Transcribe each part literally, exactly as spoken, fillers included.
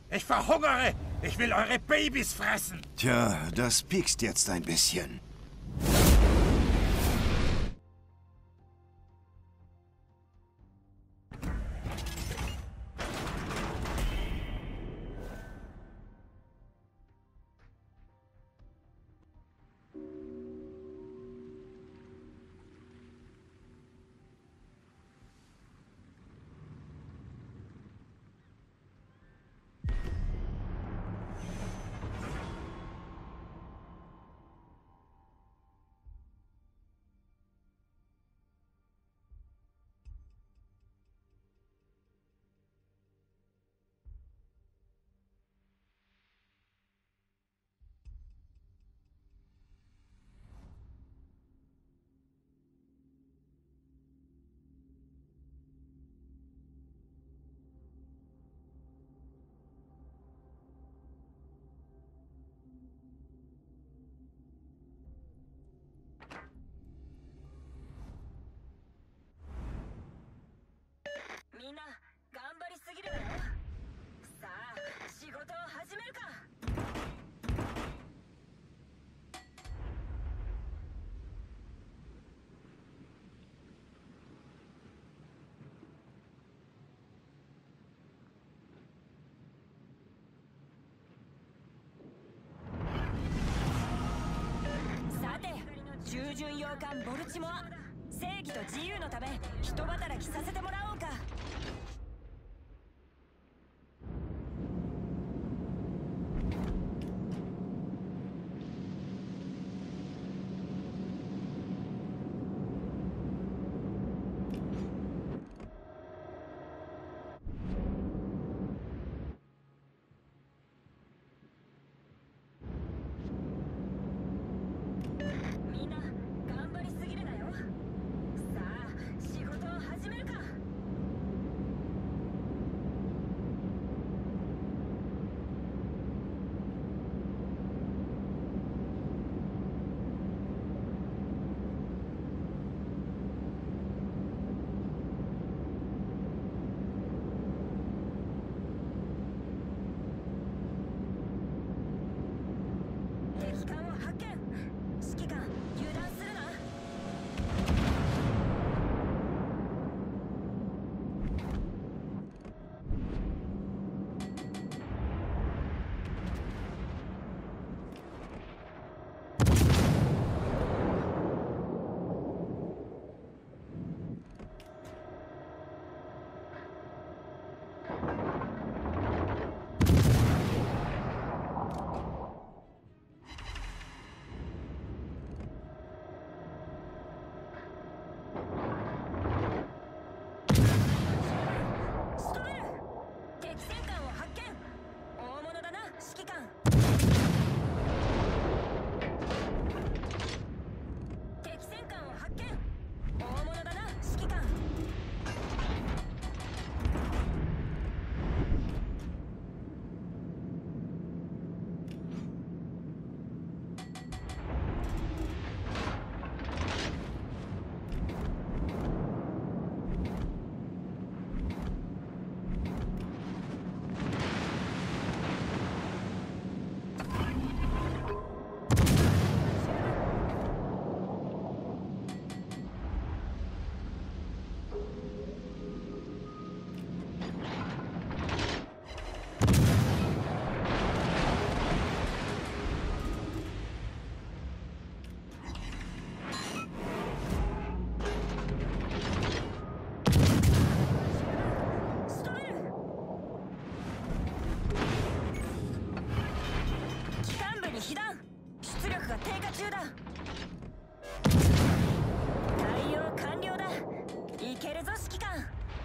Ich verhungere! Ich will eure Babys fressen! Tja, das piekst jetzt ein bisschen. みんな頑張りすぎるなよ。さあ仕事を始めるか。さて従順洋艦ボルチモア、正義と自由のため人働きさせてもらおうか。みんな頑張りすぎるなよ。さあ仕事を始めるか。敵艦を発見。指揮官油断するな。仕留める。敵戦艦を発見。大物だな指揮官。敵戦艦を発見。大物だな指揮官。仕留める。機関部に被弾。出力が低下中だ。対応完了だ。いけるぞ指揮官。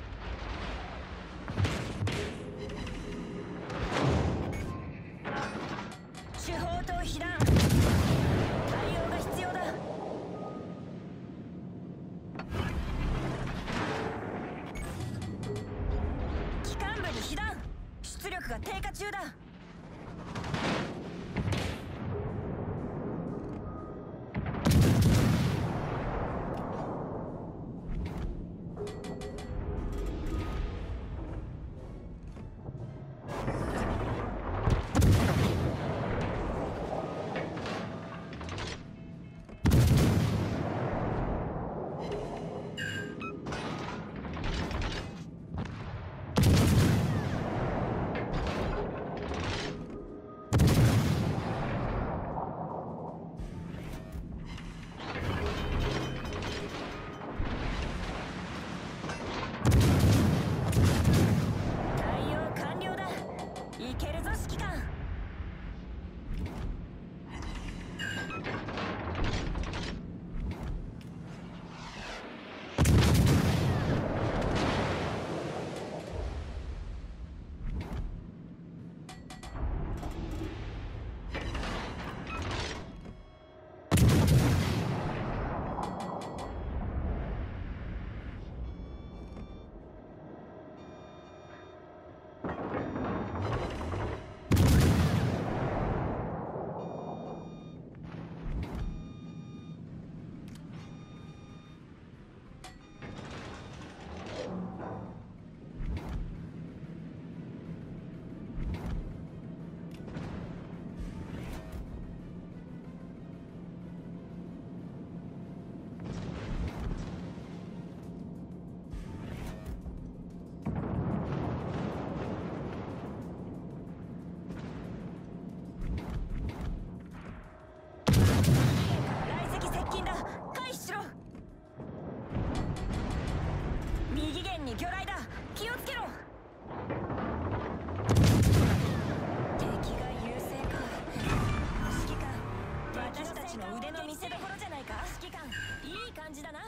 主砲塔被弾。対応が必要だ。機関部に被弾。出力が低下中だ。 いけるぞ指揮官。魚雷だ、気をつけろ。敵が優勢か。指揮官、私たちの腕の見せ所じゃないか。指揮官、いい感じだな。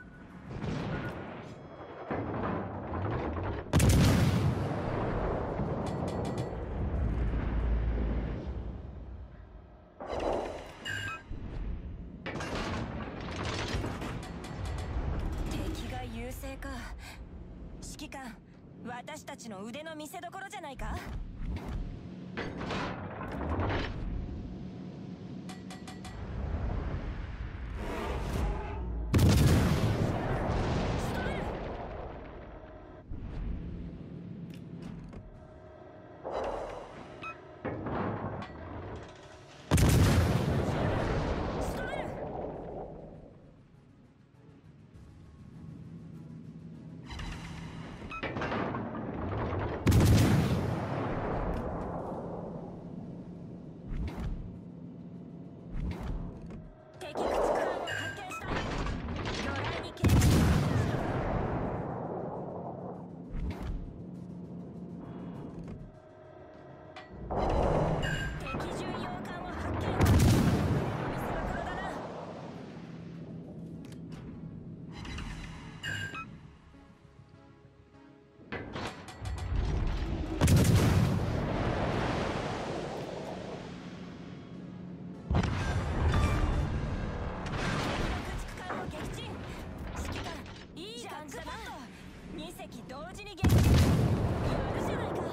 敵が優勢か。指揮官、私たちの腕の見せ所じゃないか。に隻同時に撃沈。やるじゃないか。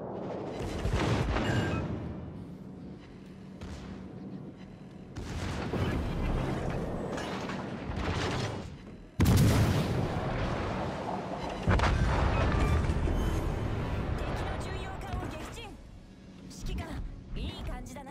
敵の巡洋艦を撃沈。指揮官、いい感じだな。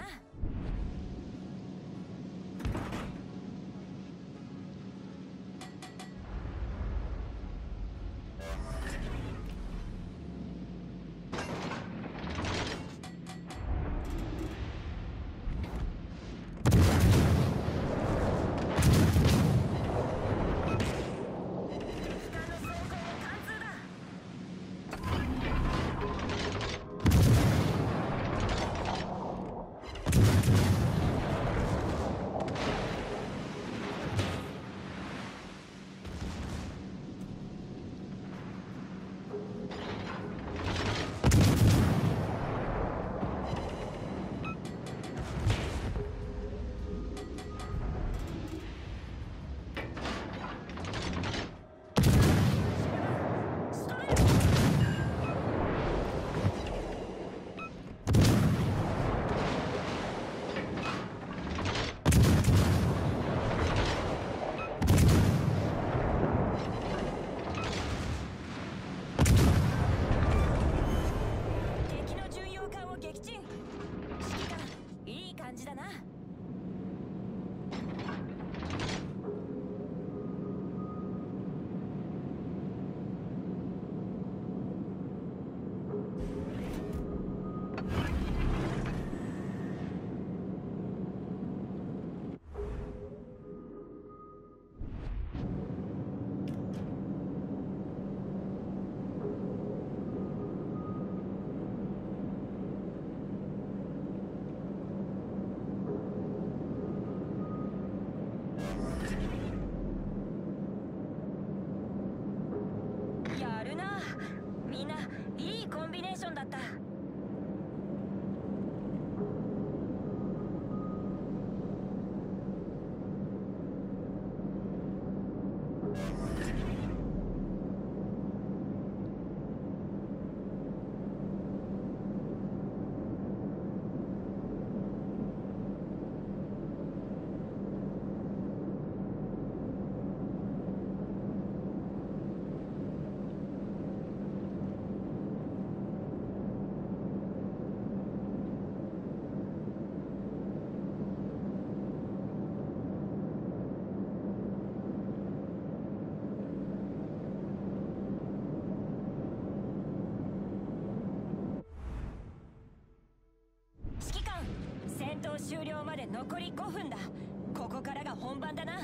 終了まで残りごふんだ。ここからが本番だな。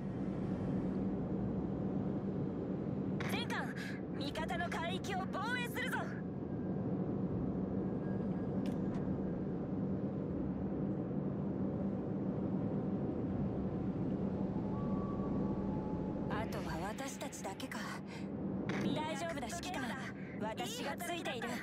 全艦味方の海域を防衛するぞ。あとは私たちだけか。大丈夫だ指揮官、私がついている。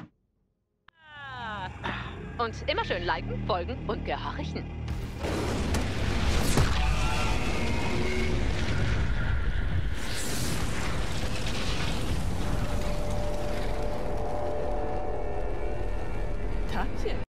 Und immer schön liken, folgen und gehorchen.